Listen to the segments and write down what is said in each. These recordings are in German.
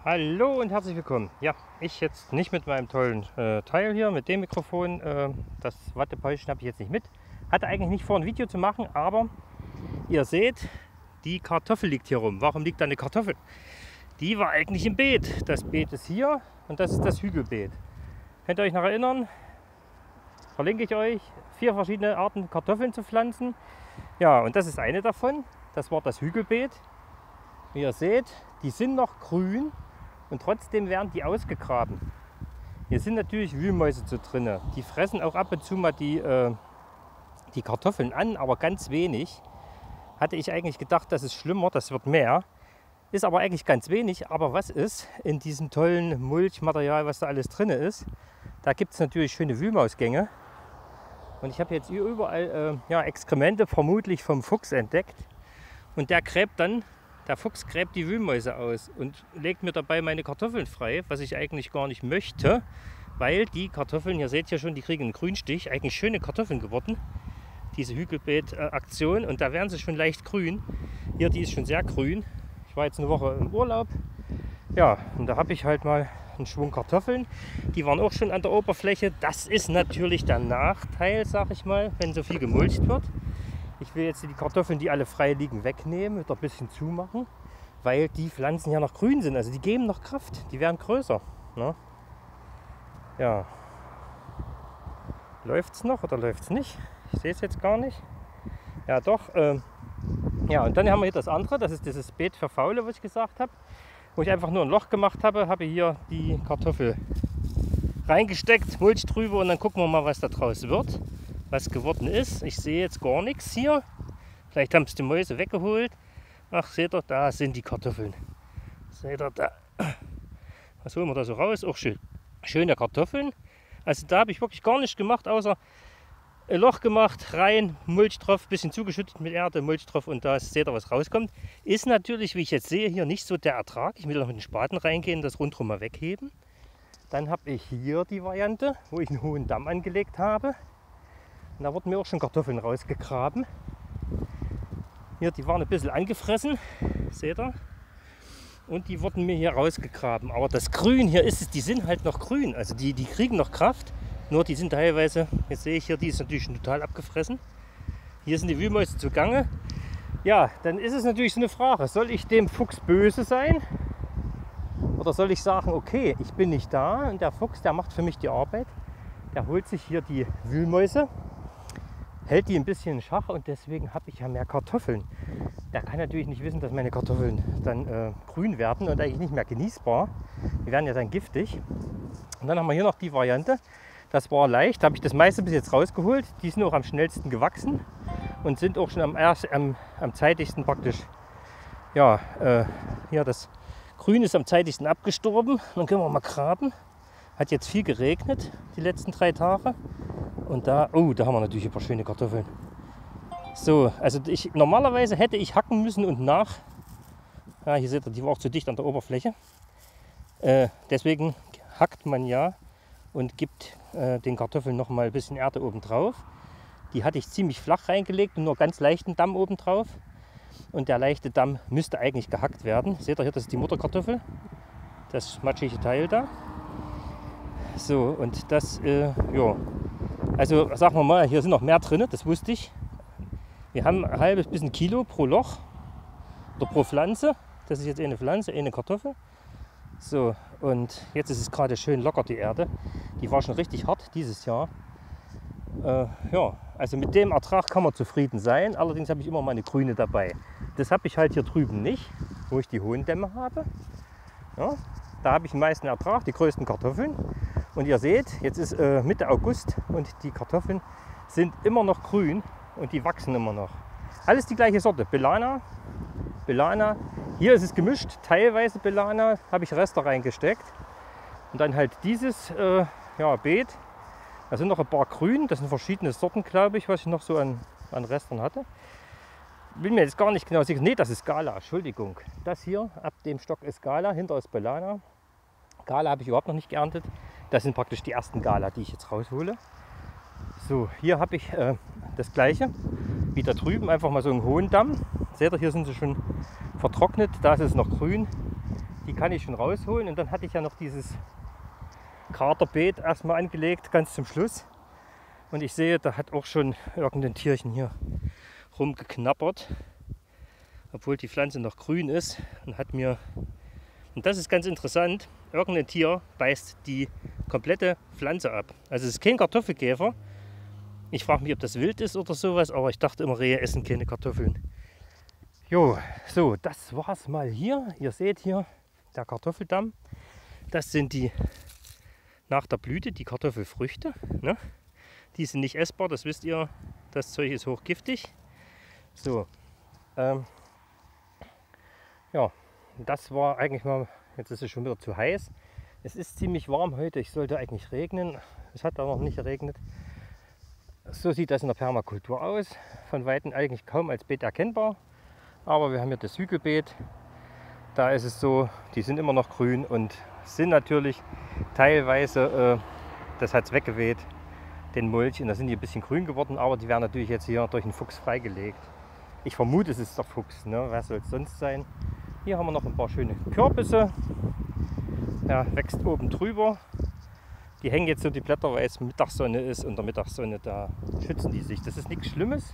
Hallo und herzlich willkommen. Ja, ich jetzt nicht mit meinem tollen Teil hier, mit dem Mikrofon. Das Wattepäuschen habe ich jetzt nicht mit. Hatte eigentlich nicht vor, ein Video zu machen, aber ihr seht, die Kartoffel liegt hier rum. Warum liegt da eine Kartoffel? Die war eigentlich im Beet. Das Beet ist hier und das ist das Hügelbeet. Könnt ihr euch noch erinnern? Verlinke ich euch 4 verschiedene Arten Kartoffeln zu pflanzen. Ja, und das ist eine davon. Das war das Hügelbeet. Wie ihr seht, die sind noch grün. Und trotzdem werden die ausgegraben. Hier sind natürlich Wühlmäuse zu drin. Die fressen auch ab und zu mal die Kartoffeln an, aber ganz wenig. Hatte ich eigentlich gedacht, das ist schlimmer, das wird mehr. Ist aber eigentlich ganz wenig. Aber was ist in diesem tollen Mulchmaterial, was da alles drin ist? Da gibt es natürlich schöne Wühlmausgänge. Und ich habe jetzt hier überall Exkremente, vermutlich vom Fuchs, entdeckt. Und der Fuchs gräbt die Wühlmäuse aus und legt mir dabei meine Kartoffeln frei, was ich eigentlich gar nicht möchte, weil die Kartoffeln, ihr seht ja schon, die kriegen einen Grünstich, eigentlich schöne Kartoffeln geworden, diese Hügelbeet-Aktion, und da werden sie schon leicht grün. Hier, die ist schon sehr grün. Ich war jetzt eine Woche im Urlaub, ja, und da habe ich halt mal einen Schwung Kartoffeln, die waren auch schon an der Oberfläche. Das ist natürlich der Nachteil, sag ich mal, wenn so viel gemulcht wird. Ich will jetzt die Kartoffeln, die alle frei liegen, wegnehmen, wieder ein bisschen zumachen, weil die Pflanzen ja noch grün sind. Also die geben noch Kraft, die werden größer. Ne? Ja. Läuft es noch oder läuft es nicht? Ich sehe es jetzt gar nicht. Ja doch. Ja, und dann haben wir hier das andere, das ist dieses Beet für Faule, was ich gesagt habe. Wo ich einfach nur ein Loch gemacht habe, habe hier die Kartoffel reingesteckt, Mulch drüber und dann gucken wir mal, was da draus wird. Was geworden ist. Ich sehe jetzt gar nichts hier. Vielleicht haben es die Mäuse weggeholt. Ach, seht ihr, da sind die Kartoffeln. Seht ihr da. Was holen wir da so raus? Auch schön. Schöne Kartoffeln. Also da habe ich wirklich gar nichts gemacht, außer ein Loch gemacht, rein, Mulch drauf, bisschen zugeschüttet mit Erde, Mulch drauf und da seht ihr, was rauskommt. Ist natürlich, wie ich jetzt sehe, hier nicht so der Ertrag. Ich will noch mit den Spaten reingehen, das rundherum mal wegheben. Dann habe ich hier die Variante, wo ich einen hohen Damm angelegt habe. Und da wurden mir auch schon Kartoffeln rausgegraben. Hier, die waren ein bisschen angefressen, seht ihr? Und die wurden mir hier rausgegraben. Aber das Grün hier ist es, die sind halt noch grün. Also die kriegen noch Kraft. Nur die sind teilweise, jetzt sehe ich hier, die ist natürlich schon total abgefressen. Hier sind die Wühlmäuse zugange. Ja, dann ist es natürlich so eine Frage. Soll ich dem Fuchs böse sein? Oder soll ich sagen, okay, ich bin nicht da und der Fuchs, der macht für mich die Arbeit. Der holt sich hier die Wühlmäuse, hält die ein bisschen in Schach und deswegen habe ich ja mehr Kartoffeln. Der kann natürlich nicht wissen, dass meine Kartoffeln dann grün werden und eigentlich nicht mehr genießbar. Die werden ja dann giftig. Und dann haben wir hier noch die Variante. Das war leicht, da habe ich das meiste bis jetzt rausgeholt. Die sind auch am schnellsten gewachsen und sind auch schon am zeitigsten praktisch. Ja, hier das Grün ist am zeitigsten abgestorben. Dann können wir mal graben. Hat jetzt viel geregnet die letzten 3 Tage. Und da haben wir natürlich ein paar schöne Kartoffeln. So, also normalerweise hätte ich hacken müssen und ja, hier seht ihr, die war auch zu dicht an der Oberfläche. Deswegen hackt man ja und gibt den Kartoffeln noch mal ein bisschen Erde oben drauf. Die hatte ich ziemlich flach reingelegt und nur ganz leichten Damm oben drauf. Und der leichte Damm müsste eigentlich gehackt werden. Seht ihr hier, das ist die Mutterkartoffel. Das matschige Teil da. So, und das, ja. Also sagen wir mal, hier sind noch mehr drin, das wusste ich. Wir haben ein halbes bis ein Kilo pro Loch oder pro Pflanze. Das ist jetzt eine Pflanze, eine Kartoffel. So, und jetzt ist es gerade schön locker, die Erde. Die war schon richtig hart dieses Jahr. Ja, also mit dem Ertrag kann man zufrieden sein. Allerdings habe ich immer meine Grüne dabei. Das habe ich halt hier drüben nicht, wo ich die hohen Dämme habe. Ja, da habe ich den meisten Ertrag, die größten Kartoffeln. Und ihr seht, jetzt ist Mitte August und die Kartoffeln sind immer noch grün und die wachsen immer noch. Alles die gleiche Sorte, Belana. Hier ist es gemischt, teilweise Belana, habe ich Reste reingesteckt. Und dann halt dieses Beet. Da sind noch ein paar grün, das sind verschiedene Sorten, glaube ich, was ich noch so an Resten hatte. Will mir jetzt gar nicht genau sagen, nee, das ist Gala, Entschuldigung. Das hier, ab dem Stock ist Gala, hinter ist Belana. Gala habe ich überhaupt noch nicht geerntet. Das sind praktisch die ersten Gala, die ich jetzt raushole. So, hier habe ich das gleiche wie da drüben, einfach mal so einen hohen Damm. Seht ihr, hier sind sie schon vertrocknet, da ist es noch grün. Die kann ich schon rausholen. Und dann hatte ich ja noch dieses Kraterbeet erstmal angelegt, ganz zum Schluss. Und ich sehe, da hat auch schon irgendein Tierchen hier rumgeknabbert, obwohl die Pflanze noch grün ist. Und das ist ganz interessant, irgendein Tier beißt die komplette Pflanze ab. Also es ist kein Kartoffelkäfer. Ich frage mich, ob das wild ist oder sowas, aber ich dachte immer, Rehe essen keine Kartoffeln. Jo, so, das war's mal hier. Ihr seht hier der Kartoffeldamm. Das sind die nach der Blüte, die Kartoffelfrüchte. Ne? Die sind nicht essbar, das wisst ihr. Das Zeug ist hochgiftig. So, ja, das war eigentlich mal, jetzt ist es schon wieder zu heiß. Es ist ziemlich warm heute, es sollte eigentlich regnen. Es hat aber noch nicht geregnet. So sieht das in der Permakultur aus. Von Weitem eigentlich kaum als Beet erkennbar. Aber wir haben hier das Hügelbeet. Da ist es so, die sind immer noch grün und sind natürlich teilweise, das hat es weggeweht, den Mulch. Und da sind die ein bisschen grün geworden, aber die werden natürlich jetzt hier durch den Fuchs freigelegt. Ich vermute, es ist der Fuchs, ne? Wer soll es sonst sein? Hier haben wir noch ein paar schöne Kürbisse. Der wächst oben drüber. Die hängen jetzt so die Blätter, weil es Mittagssonne ist. Und der Mittagssonne, da schützen die sich. Das ist nichts Schlimmes.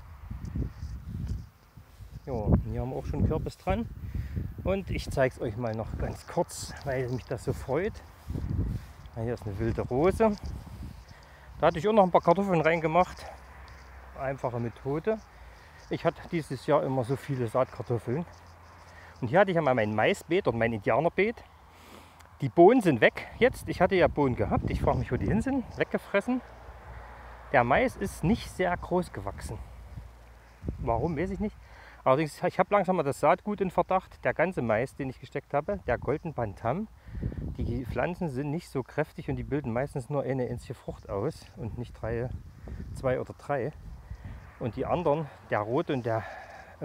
Jo, hier haben wir auch schon Kürbis dran. Und ich zeige es euch mal noch ganz kurz, weil mich das so freut. Hier ist eine wilde Rose. Da hatte ich auch noch ein paar Kartoffeln reingemacht. Einfache Methode. Ich hatte dieses Jahr immer so viele Saatkartoffeln. Und hier hatte ich ja mal mein Maisbeet oder mein Indianerbeet. Die Bohnen sind weg jetzt. Ich hatte ja Bohnen gehabt. Ich frage mich, wo die hin sind. Weggefressen. Der Mais ist nicht sehr groß gewachsen. Warum, weiß ich nicht. Allerdings, ich habe langsam mal das Saatgut in Verdacht. Der ganze Mais, den ich gesteckt habe, der Golden Bantam, die Pflanzen sind nicht so kräftig und die bilden meistens nur eine einzige Frucht aus und nicht zwei oder drei. Und die anderen, der rote und der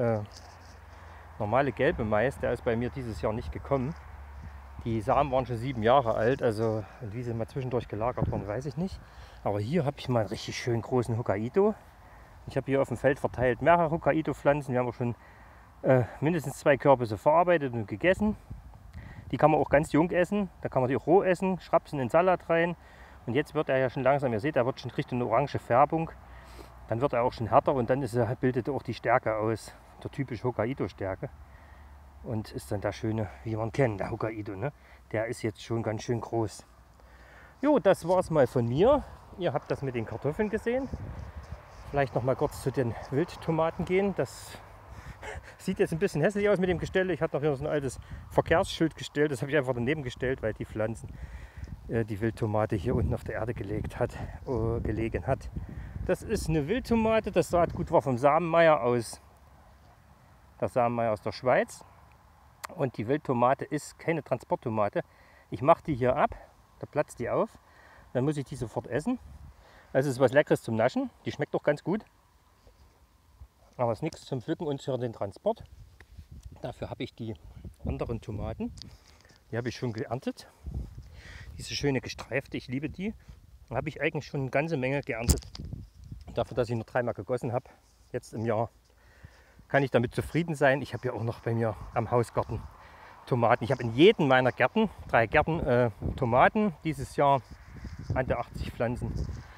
normale gelbe Mais, der ist bei mir dieses Jahr nicht gekommen. Die Samen waren schon 7 Jahre alt, also und wie sie mal zwischendurch gelagert wurden, weiß ich nicht. Aber hier habe ich mal einen richtig schön großen Hokkaido. Ich habe hier auf dem Feld verteilt mehrere Hokkaido-Pflanzen. Wir haben auch schon mindestens 2 Kürbisse verarbeitet und gegessen. Die kann man auch ganz jung essen. Da kann man die auch roh essen, schrapsen in den Salat rein. Und jetzt wird er ja schon langsam, ihr seht, er wird schon Richtung orange Färbung. Dann wird er auch schon härter und dann bildet er auch die Stärke aus, der typische Hokkaido-Stärke. Und ist dann der schöne, wie man kennt, der Hokkaido. Ne? Der ist jetzt schon ganz schön groß. Jo, das war es mal von mir. Ihr habt das mit den Kartoffeln gesehen. Vielleicht noch mal kurz zu den Wildtomaten gehen. Das sieht jetzt ein bisschen hässlich aus mit dem Gestell. Ich hatte noch hier so ein altes Verkehrsschild gestellt. Das habe ich einfach daneben gestellt, weil die Pflanzen, die Wildtomate hier unten auf der Erde gelegen hat. Das ist eine Wildtomate. Das Saatgut war vom Samenmeier aus. Der Samenmeier aus der Schweiz. Und die Wildtomate ist keine Transporttomate. Ich mache die hier ab. Da platzt die auf. Dann muss ich die sofort essen. Also es ist was Leckeres zum Naschen. Die schmeckt auch ganz gut. Aber es ist nichts zum Pflücken und für den Transport. Dafür habe ich die anderen Tomaten. Die habe ich schon geerntet. Diese schöne gestreifte, ich liebe die. Da habe ich eigentlich schon eine ganze Menge geerntet. Dafür, dass ich nur 3-mal gegossen habe, jetzt im Jahr, kann ich damit zufrieden sein. Ich habe ja auch noch bei mir am Hausgarten Tomaten. Ich habe in jedem meiner Gärten, 3 Gärten, Tomaten. Dieses Jahr an der 80 Pflanzen.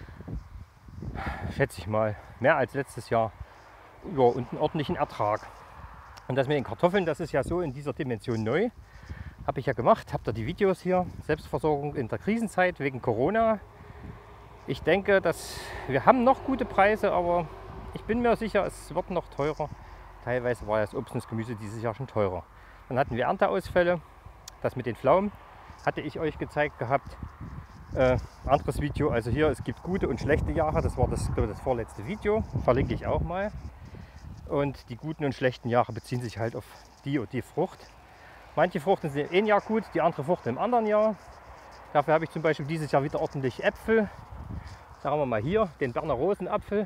Schätze ich mal, mehr als letztes Jahr. Ja, und einen ordentlichen Ertrag. Und das mit den Kartoffeln, das ist ja so in dieser Dimension neu. Habe ich ja gemacht, habt ihr die Videos hier. Selbstversorgung in der Krisenzeit wegen Corona. Ich denke, wir haben noch gute Preise, aber ich bin mir sicher, es wird noch teurer. Teilweise war ja das Obst und das Gemüse dieses Jahr schon teurer. Dann hatten wir Ernteausfälle. Das mit den Pflaumen hatte ich euch gezeigt gehabt. Anderes Video, also hier, es gibt gute und schlechte Jahre. Das war das vorletzte Video. Verlinke ich auch mal. Und die guten und schlechten Jahre beziehen sich halt auf die und die Frucht. Manche Fruchten sind ein Jahr gut, die andere Frucht im anderen Jahr. Dafür habe ich zum Beispiel dieses Jahr wieder ordentlich Äpfel. Sagen wir mal hier, den Berner Rosenapfel.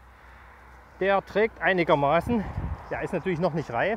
Der trägt einigermaßen. Der ist natürlich noch nicht reif.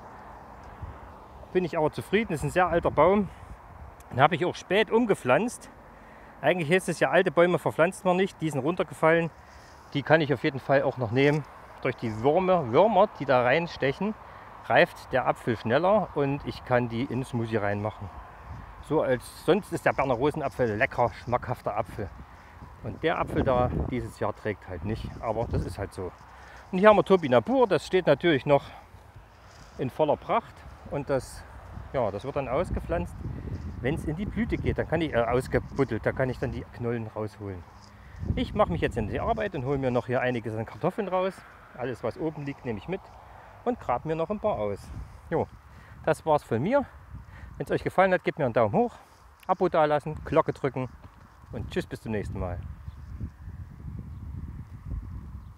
Bin ich aber zufrieden, das ist ein sehr alter Baum. Den habe ich auch spät umgepflanzt. Eigentlich heißt es ja, alte Bäume verpflanzt man nicht. Die sind runtergefallen. Die kann ich auf jeden Fall auch noch nehmen. Durch die Würmer, die da reinstechen, reift der Apfel schneller und ich kann die in Smoothie reinmachen. So als sonst ist der Berner Rosenapfel lecker, schmackhafter Apfel. Und der Apfel da dieses Jahr trägt halt nicht, aber das ist halt so. Und hier haben wir Topinambur, das steht natürlich noch in voller Pracht und das wird dann ausgepflanzt, wenn es in die Blüte geht. Dann kann ich ausgebuddelt, da kann ich dann die Knollen rausholen. Ich mache mich jetzt in die Arbeit und hole mir noch hier einiges an Kartoffeln raus. Alles was oben liegt nehme ich mit und grabe mir noch ein paar aus. Jo, das war's von mir. Wenn es euch gefallen hat, gebt mir einen Daumen hoch, Abo dalassen, Glocke drücken und tschüss bis zum nächsten Mal.